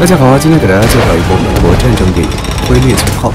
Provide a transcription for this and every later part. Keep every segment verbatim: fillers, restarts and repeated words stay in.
大家好，今天给大家介绍一部美国战争电影《辉烈九号》。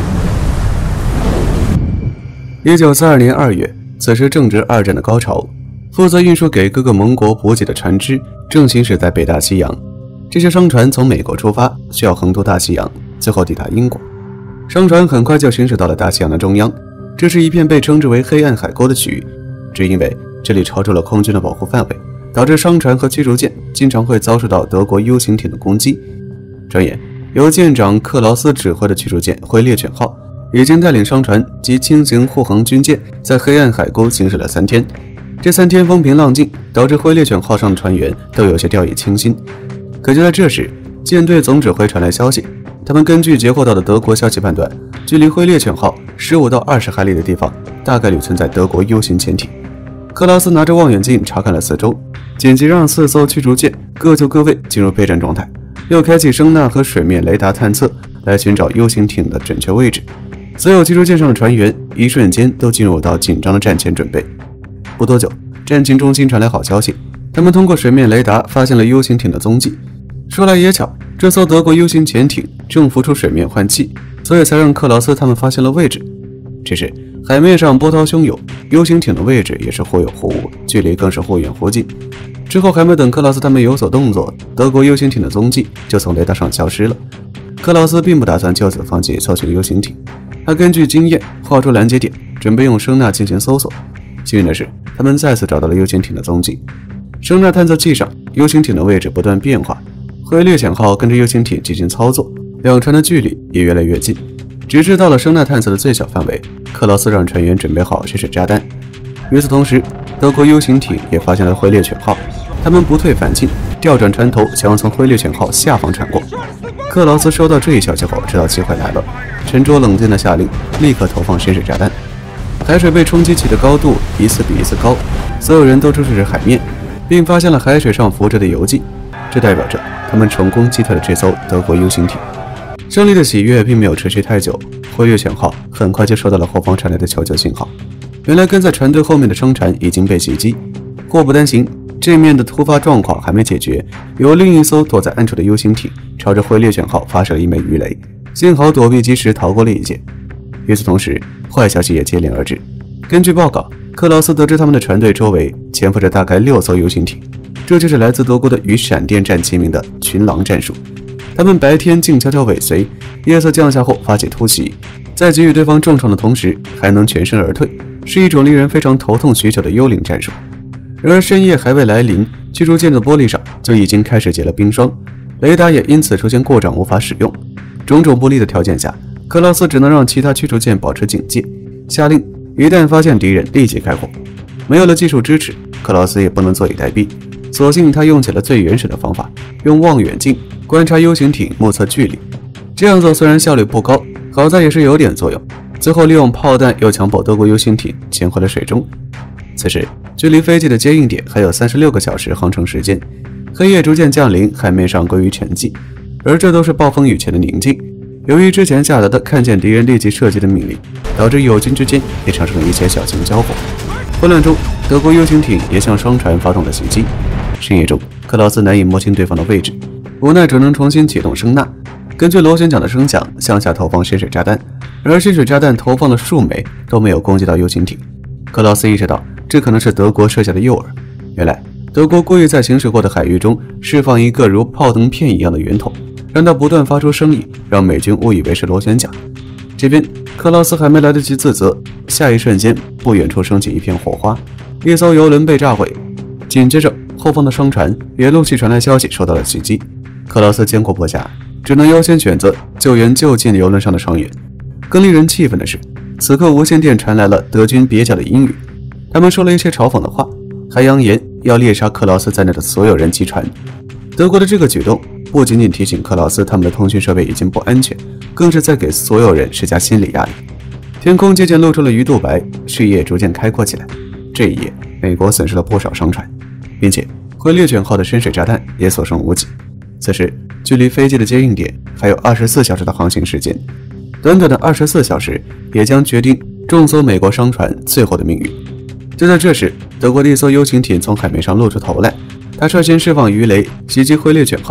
一九四二年二月，此时正值二战的高潮，负责运输给各个盟国补给的船只正行驶在北大西洋。这些商船从美国出发，需要横渡大西洋，最后抵达英国。商船很快就行驶到了大西洋的中央，这是一片被称之为黑暗海沟的区域，只因为这里超出了空军的保护范围，导致商船和驱逐舰经常会遭受到德国 U 型艇的攻击。转眼，由舰长克劳斯指挥的驱逐舰辉烈犬号已经带领商船及轻型护航军舰在黑暗海沟行驶了三天。这三天风平浪静，导致辉烈犬号上的船员都有些掉以轻心。可就在这时，舰队总指挥传来消息，他们根据截获到的德国消息判断，距离辉烈犬号十五到二十海里的地方大概率存在德国 U 型潜艇。克劳斯拿着望远镜查看了四周，紧急让四艘驱逐舰各就各位进入备战状态，又开启声呐和水面雷达探测，来寻找 U 型艇的准确位置。所有驱逐舰上的船员一瞬间都进入到紧张的战前准备。不多久，战情中心传来好消息，他们通过水面雷达发现了 U 型艇的踪迹。说来也巧，这艘德国 U 型潜艇正浮出水面换气，所以才让克劳斯他们发现了位置。只是海面上波涛汹涌， U 型艇的位置也是忽有忽无，距离更是忽远忽近。之后还没等克劳斯他们有所动作，德国 U 型艇的踪迹就从雷达上消失了。克劳斯并不打算就此放弃搜寻 U 型艇，他根据经验画出拦截点，准备用声呐进行搜索。幸运的是，他们再次找到了 U 型艇的踪迹。声呐探测器上 U 型艇的位置不断变化，辉烈犬号跟着 U 型艇进行操作，两船的距离也越来越近，直至到了声呐探测的最小范围。克劳斯让船员准备好试水炸弹。与此同时，德国 U 型艇也发现了辉烈犬号，他们不退反进，调转船头，想要从辉烈犬号下方穿过。克劳斯收到这一消息后，知道机会来了，沉着冷静地下令立刻投放深水炸弹。海水被冲击起的高度一次比一次高，所有人都注视着海面，并发现了海水上浮着的油迹，这代表着他们成功击退了这艘德国 U 型艇。胜利的喜悦并没有持续太久，辉烈犬号很快就收到了后方传来的求救信号。原来跟在船队后面的商船已经被袭击，祸不单行，这面的突发状况还没解决，有另一艘躲在暗处的 U 型艇朝着辉烈犬号发射了一枚鱼雷，幸好躲避及时，逃过了一劫。与此同时，坏消息也接连而至。根据报告，克劳斯得知他们的船队周围潜伏着大概六艘 U 型艇，这就是来自德国的与闪电战齐名的群狼战术。他们白天静悄悄尾随，夜色降下后发起突袭，在给予对方重创的同时还能全身而退，是一种令人非常头痛许久的幽灵战术。然而深夜还未来临，驱逐舰的玻璃上就已经开始结了冰霜，雷达也因此出现故障无法使用。种种不利的条件下，克劳斯只能让其他驱逐舰保持警戒，下令一旦发现敌人立即开火。没有了技术支持，克劳斯也不能坐以待毙，索性他用起了最原始的方法，用望远镜观察 U 型艇，目测距离。这样做虽然效率不高，好在也是有点作用。最后利用炮弹又强迫德国 U 型艇潜回了水中。此时距离飞机的接应点还有三十六个小时航程时间，黑夜逐渐降临，海面上归于沉寂，而这都是暴风雨前的宁静。由于之前下达的看见敌人立即射击的命令，导致友军之间也产生了一些小型交火。混乱中，德国 U 型艇也向商船发动了袭击。深夜中，克劳斯难以摸清对方的位置，无奈只能重新启动声呐，根据螺旋桨的声响向下投放深水炸弹，而深水炸弹投放了数枚都没有攻击到 U 型艇。克劳斯意识到这可能是德国设下的诱饵，原来德国故意在行驶过的海域中释放一个如炮灯片一样的圆筒，让它不断发出声音，让美军误以为是螺旋桨。这边克劳斯还没来得及自责，下一瞬间不远处升起一片火花，一艘油轮被炸毁，紧接着后方的商船也陆续传来消息受到了袭击。克劳斯艰苦不暇，只能优先选择救援就近油轮上的伤员。更令人气愤的是，此刻无线电传来了德军蹩脚的英语，他们说了一些嘲讽的话，还扬言要猎杀克劳斯在内的所有人及船。德国的这个举动不仅仅提醒克劳斯他们的通讯设备已经不安全，更是在给所有人施加心理压力。天空渐渐露出了鱼肚白，视野逐渐开阔起来。这一夜，美国损失了不少商船，并且辉烈犬号的深水炸弹也所剩无几。此时距离飞机的接应点还有二十四小时的航行时间，短短的二十四小时也将决定众艘美国商船最后的命运。就在这时，德国的一艘 U 型艇从海面上露出头来，他率先释放鱼雷袭击辉烈犬号，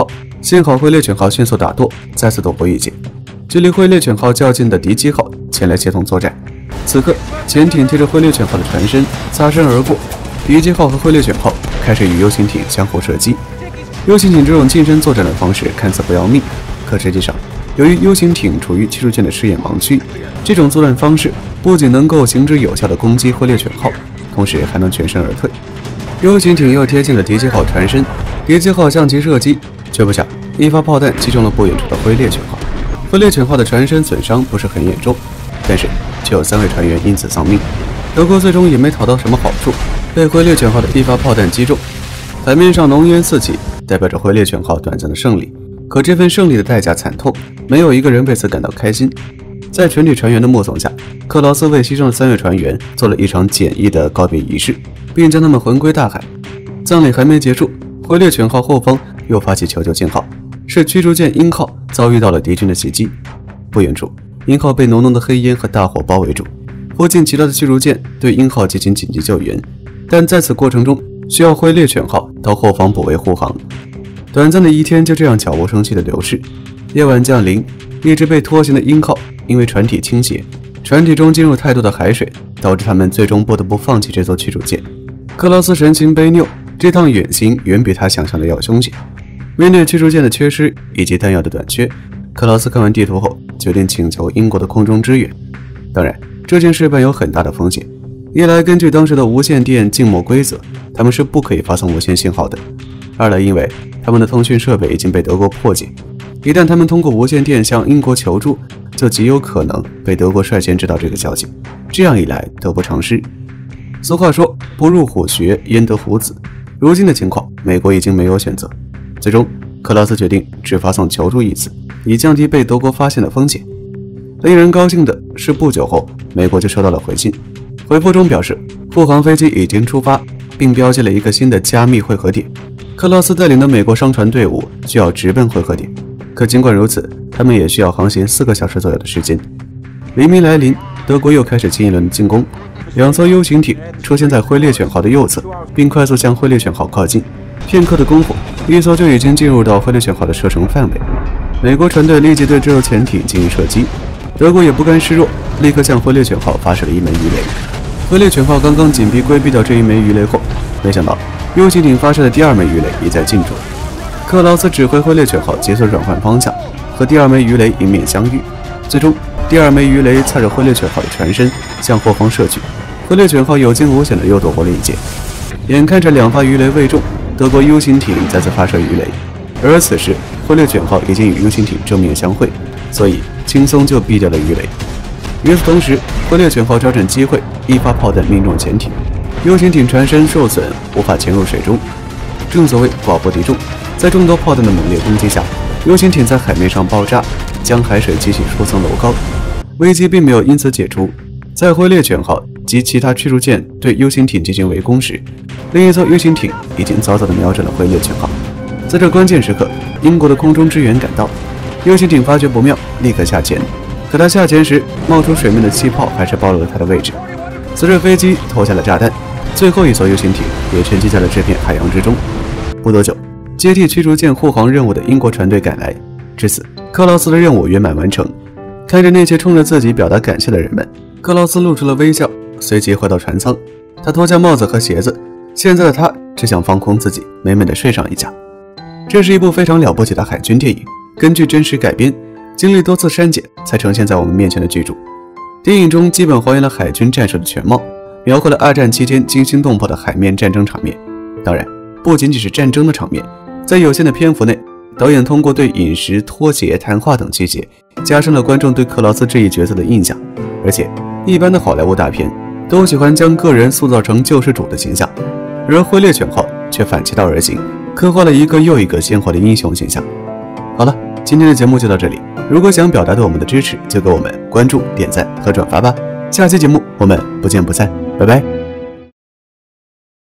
幸好灰猎犬号迅速打舵，再次躲过一劫。距离灰猎犬号较近的敌机号前来协同作战。此刻，潜艇贴着灰猎犬号的船身擦身而过，敌机号和灰猎犬号开始与 U 型艇相互射击。U 型艇这种近身作战的方式看似不要命，可实际上，由于 U 型艇处于驱逐舰的视野盲区，这种作战方式不仅能够行之有效地攻击灰猎犬号，同时还能全身而退。U 型艇又贴近了敌机号船身，敌机号向其射击，却不想一发炮弹击中了不远处的灰猎犬号。灰猎犬号的船身损伤不是很严重，但是却有三位船员因此丧命。德国最终也没讨到什么好处，被灰猎犬号的一发炮弹击中。海面上浓烟四起，代表着灰猎犬号短暂的胜利。可这份胜利的代价惨痛，没有一个人为此感到开心。在全体船员的目送下，克劳斯为牺牲的三位船员做了一场简易的告别仪式，并将他们魂归大海。葬礼还没结束，灰猎犬号后方又发起求救信号，是驱逐舰鹰号遭遇到了敌军的袭击。不远处，鹰号被浓浓的黑烟和大火包围住，附近其他的驱逐舰对鹰号进行紧急救援，但在此过程中需要灰猎犬号到后方补位护航。短暂的一天就这样悄无声息的流逝。夜晚降临，一直被拖行的鹰号因为船体倾斜，船体中进入太多的海水，导致他们最终不得不放弃这艘驱逐舰。克劳斯神情悲拗，这趟远行远比他想象的要凶险。面对驱逐舰的缺失以及弹药的短缺，克劳斯看完地图后决定请求英国的空中支援。当然，这件事伴有很大的风险。一来，根据当时的无线电静默规则，他们是不可以发送无线信号的；二来，因为他们的通讯设备已经被德国破解，一旦他们通过无线电向英国求助，就极有可能被德国率先知道这个消息。这样一来，得不偿失。俗话说，不入虎穴，焉得虎子。如今的情况，美国已经没有选择。最终，克劳斯决定只发送求助一次，以降低被德国发现的风险。令人高兴的是，不久后，美国就收到了回信，回复中表示护航飞机已经出发，并标记了一个新的加密汇合点。克劳斯带领的美国商船队伍需要直奔汇合点，可尽管如此，他们也需要航行四个小时左右的时间。黎明来临，德国又开始新一轮的进攻。两艘 U 型艇出现在灰猎犬号的右侧，并快速向灰猎犬号靠近。片刻的功夫，一艘就已经进入到灰猎犬号的射程范围。美国船队立即对这艘潜艇进行射击，德国也不甘示弱，立刻向灰猎犬号发射了一枚鱼雷。灰猎犬号刚刚紧逼规避掉这一枚鱼雷后，没想到 U 型艇发射的第二枚鱼雷也在近处。克劳斯指挥灰猎犬号急速转换方向，和第二枚鱼雷迎面相遇。最终，第二枚鱼雷擦着灰猎犬号的船身向后方射去，灰猎犬号有惊无险的又躲过了一劫。眼看着两发鱼雷未中，德国 U 型艇再次发射鱼雷，而此时灰猎犬号已经与 U 型艇正面相会，所以轻松就避掉了鱼雷。与此同时，灰猎犬号抓准机会，一发炮弹命中潜艇。U 型艇船身受损，无法潜入水中。正所谓寡不敌众，在众多炮弹的猛烈攻击下 ，U 型艇在海面上爆炸，将海水激起数层楼高。危机并没有因此解除。在灰猎犬号及其他驱逐舰对 U 型艇进行围攻时，另一艘 U 型艇已经早早地瞄准了灰猎犬号。在这关键时刻，英国的空中支援赶到 ，U 型艇发觉不妙，立刻下潜。可他下潜时，冒出水面的气泡还是暴露了他的位置。随着飞机投下了炸弹，最后一艘 U 型艇也沉积在了这片海洋之中。不多久，接替驱逐舰护航任务的英国船队赶来，至此，克劳斯的任务圆满完成。看着那些冲着自己表达感谢的人们，克劳斯露出了微笑，随即回到船舱。他脱下帽子和鞋子，现在的他只想放空自己，美美的睡上一觉。这是一部非常了不起的海军电影，根据真实改编，经历多次删减才呈现在我们面前的剧组。电影中基本还原了海军战术的全貌，描绘了二战期间惊心动魄的海面战争场面。当然，不仅仅是战争的场面，在有限的篇幅内，导演通过对饮食、拖鞋、谈话等细节，加深了观众对克劳斯这一角色的印象。而且，一般的好莱坞大片都喜欢将个人塑造成救世主的形象，而灰猎犬号却反其道而行，刻画了一个又一个鲜活的英雄形象。好了，今天的节目就到这里。如果想表达对我们的支持，就给我们关注、点赞和转发吧。下期节目我们不见不散，拜拜。